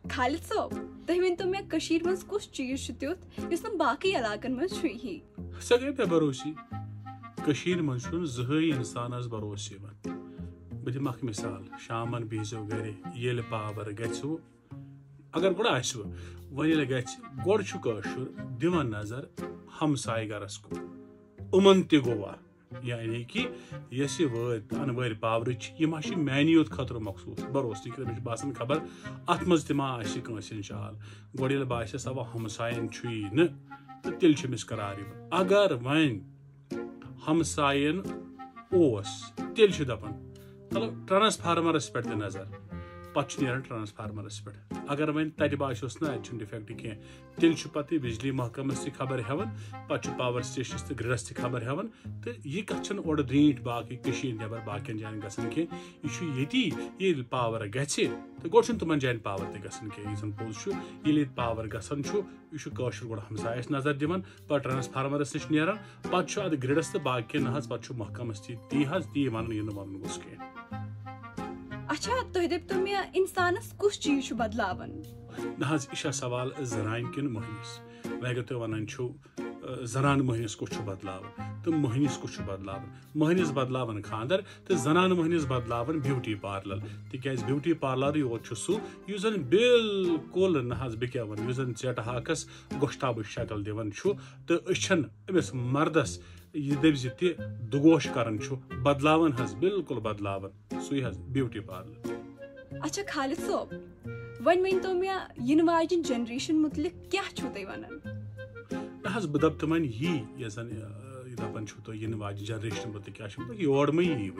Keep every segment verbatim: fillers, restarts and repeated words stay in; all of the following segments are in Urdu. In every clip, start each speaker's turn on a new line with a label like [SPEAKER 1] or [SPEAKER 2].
[SPEAKER 1] خالد صٲب تُہۍ ؤنتو مےٚ کٔشیٖرِ منٛز کُس چیٖز چھُ تیُتھ یُس نہٕ باقٕے علاقن منٛز چھُیی؟
[SPEAKER 2] سۄ گٔے مےٚ بروسی کٔشیٖرِ منٛز چھُنہٕ زٕہٕنۍ اِنسانس بروسہٕ یِوان. بہٕ دِمہٕ اکھ مِثال. شامن بِہزیو گرِ ییٚلہِ پاور گژھِوٕ اگر گۄڈٕ آسِوٕ وۄنۍ ییٚلہِ گژھِ گۄڈٕ چھُ کٲشُر دِوان نظر ہمساے گرس کُن یِمن تہِ گوٚوا یعنی کہِ یۄس یہِ وٲرۍ انہٕ وٲرۍ پاورٕچ چھِ یہِ ما چھِ میانہِ یوت خٲطرٕ مخصوٗص بروسہٕ تِکیٛازِ مےٚ چھُ باسان خبر اتھ منٛز تہِ ما آسہِ کٲنٛسہِ ہٕنٛز چال. گۄڈٕ ییٚلہِ باسٮ۪س اوا ہمساین چھُیی نہٕ تہٕ تیٚلہِ چھِ أمِس قرار یِوان. اگر وۄنۍ ہمساین اوس تیٚلہِ چھُ دپان چلو ٹرانسفارمرس پٮ۪ٹھ تہِ نظر پتہٕ چھُ نیران ٹرانسفارمرس پٮ۪ٹھ. اگر وۄنۍ تتہِ باسیوس نہ اتہِ چھُنہٕ ڈِفیکٹ کینٛہہ تیٚلہِ چھُ پتہٕ بجلی محکمس تہِ خبر ہٮ۪وان پتہٕ چھُ پاور سٹیشنس تہٕ گرڈس تہِ خبر ہٮ۪وان تہٕ یہِ کتھ چھنہٕ اورٕ درٛیٖٹھ باقٕے کٔشیٖر نٮ۪بر باقین جاین گژھان کینٛہہ. یہِ چھُ ییٚتی ییٚلہِ پاور گژھِ تہٕ گۄڈٕ چھُنہٕ تِمن جاین پاور تہِ گژھان کینٛہہ. یہِ زن پوٚز چھُ ییٚلہِ ییٚتہِ پاور گژھان چھُ یہِ چھُ کٲشُر گۄڈٕ ہمسایس نظر دِوان پتہٕ ٹرانسفارمرس نِش نیران پتہٕ چھُ اتھ گرڈس تہٕ باقین نہ حظ پتہٕ چھُ محکمس تہِ تی حظ تی ونُن یہِ نہٕ ونُن گوٚژھ کینٛہہ.
[SPEAKER 1] اچھا تُہۍ دٔپتو مےٚ انسانس کُس چیٖز چھُ بدلاوان؟
[SPEAKER 2] نہ حظ یہِ چھا سوال زنانہِ کِنہٕ مٔہنِس. وۄنۍ اگر تُہۍ ونان چھِو زنانہٕ مٔہنِس کُس چھُ بدلاوان تہٕ مٔہنِس کُس چھُ بدلاوان. مٔہنِس بدلاوان خانٛدر تہٕ زنانہٕ مٔہنِس بدلاوان بیوٹی پارلر. تِکیٛازِ بیوٹی پارلرٕے یوت چھُ سُہ یُس زن بالکُل نہ حظ بہٕ کیٛاہ ونہٕ یُس زن ژیٹہٕ ہاکس گۄشتابٕچ شکل دِوان چھُ تہٕ أچھن أمِس مردس یہِ دٔپۍ زِ تہِ دُگوش کران چھُ بدلاوان حظ بالکُل بدلاوان سُے حظ بیوٹی پارلر.
[SPEAKER 1] اچھا خالد صٲب وۄنۍ ؤنتو مےٚ یِنہٕ واجٮ۪ن جنریشن مُتعلق کیٛاہ چھُو تُہۍ ونان؟
[SPEAKER 2] نہ حظ بہٕ دپہٕ تِمن یی یۄس زن دپان چھُو تُہۍ یِنہٕ واجٮ۪ن جنریشن مُتعلق کیٛاہ چھُ یور مہ یِیِو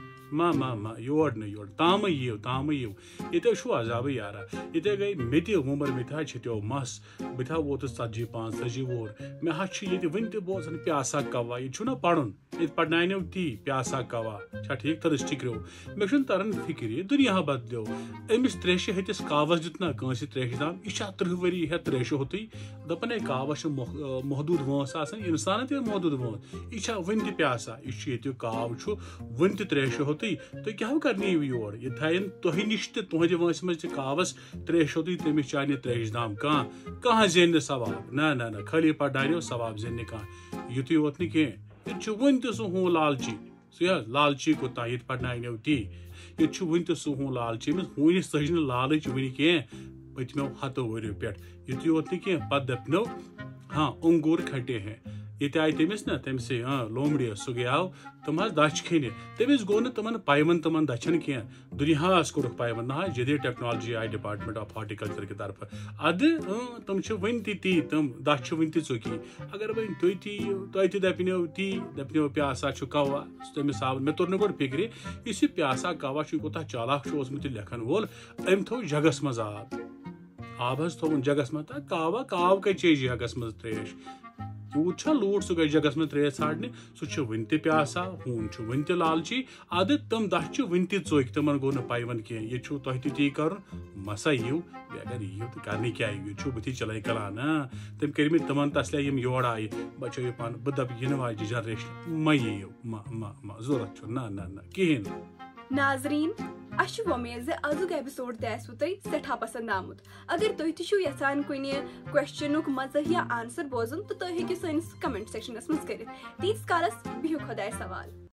[SPEAKER 2] ما ما ما یور نہٕ یور تامٕے یِیِو تامٕے یِیِو ییٚتہِ چھُ عذابٕے یارا. ییٚتہِ گٔے مےٚ تہِ وُمر مےٚ تہِ حظ چھِتیو مس بہٕ تہِ حظ ووتُس ژتجی پانٛژھ تٲجی وُہُر مےٚ حظ چھُ ییٚتہِ وُنہِ تہِ بوزان پیاسا کوا ییٚتہِ چھُ نہ پرُن ییٚتہِ پرناونیو تی پیاسا کوا چھا ٹھیٖک تھٔرٕس ٹھِکریو. مےٚ چھُنہٕ تران فِکرِ دُنیا بدلیو أمِس تریشہِ ہتِس کاوس دیُت نہ کٲنٛسہِ تریشہِ دام یہِ چھا تٕرٛہ ؤری ہٮ۪تھ تریشہِ ہوٚتُے دپان ہے کاوس چھُ محدوٗد وٲنٛس آسان انسانن تہِ محدوٗد وٲنٛس یہِ چھا وُنہِ تہِ پیاسا یہِ چھُ ییٚتیُک کاو چھُ وُنہِ تہِ تریشہِ ہوٚتُے تُہۍ کیٛاہ کرنٲیِو یور یہِ تھاین تۄہہِ نِش تہِ تُہنٛدِ وٲنٛسہِ منٛز تہِ کاوس تریش ہوٚتُے تٔمِس چانہِ تریشہِ دام کانٛہہ کانٛہہ زینہِ نہٕ ثواب نہ نہ نہ خٲلی پرناونیو ثواب زینہِ نہٕ کانٛہہ. یِتُے یوت نہٕ کینٛہہ ییٚتہِ چھُ وُنہِ تہِ سُہ ہوٗ لالچی سُے حظ لالچی کوٗتاہ ییٚتہِ پرناونیو تی ییٚتہِ چھُ وُنہِ تہِ سُہ ہوٗ لالچی أمِس ہوٗنِس تٔج نہٕ لالٕچ وُنہِ کینٛہہ پٔتمیو ہتو ؤرِیو پٮ۪ٹھ. یِتُے یوت نہٕ کینٛہہ پتہٕ دپنو ہاں انگوٗر کھٹے ہیں ییٚتہِ آیہِ تٔمِس نہ تٔمسٕے اں لومڑِ سُہ گٔیاو تِم حظ دَچھ کھیٚنہِ تٔمِس گوٚو نہٕ تِمن پایون تِمن دَچھن کینٛہہ دُنیاہس کوٚرُکھ پایون نہ حظ جدید ٹیکنالجی آیہِ ڈپارٹمنٹ آف ہارٹیکلچر کہِ طرفہٕ ادٕ اۭں تِم چھِ وُنہِ تہِ تی تِم دَچھ چھِ وُنہِ تہِ ژوٚکی. اگر وۄنۍ تُہۍ تہِ یِیِو تۄہہِ تہِ دپنو تی دپنو پیاسا چھُ کوا تٔمِس آو مےٚ توٚر نہٕ گۄڈٕ فِکرِ یُس یہِ پیاسا کوا چھُ یہِ کوٗتاہ چالاک چھُ اوسمُت یہِ لیکھن وول أمۍ تھوٚو جگس منٛز آب آب حظ تھوٚوُن جگس منٛز تہٕ کاوا کاو کَتہِ چیٚیہِ جگس منٛز تریش تیوٗت چھا لوٗٹھ سُہ گژھِ جگس منٛز تریش ژھانڈنہِ سُہ چھُ وُنہِ تہِ پیاسا ہوٗن چھُ وُنہِ تہِ لالچی ادٕ تِم دَچھ چھِ وُنہِ تہِ ژوٚکۍ تِمن گوٚو نہٕ پایون کینٛہہ. ییٚتہِ چھُو تۄہہِ تہِ تی کرُن مسا یِیِو بیٚیہِ اگر یِیِو تہٕ کرنہِ کیٛاہ یِیِو ییٚتہِ چھُو بٕتھِ چلٲے کلان نہ تٔمۍ کٔرمٕتۍ تِمن تسلے یِم یور آیہِ بچٲیِو پانہٕ بہٕ دپہٕ یِنہٕ واجہِ جنریشن مہ یِیِو مہ مہ مہ ضوٚرتھ چھُ نہ نہ نہ کِہینۍ نہٕ.
[SPEAKER 1] ناظریٖن اَسہِ چھُ وۄمید زِ أزیُک ایپِسوڈ تہِ آسوٕ تۄہہِ سٮ۪ٹھاہ پسنٛد آمُت. اگر تُہۍ تہِ چھِو یژھان کُنہِ کوسچنُک مزاحیہ آنسر بوزُن تہٕ تُہۍ ہیٚکِو سٲنِس کمنٹ سیکشنس منٛز کٔرِتھ. تیٖتِس کالس بِہِو خۄدایس حوالہٕ.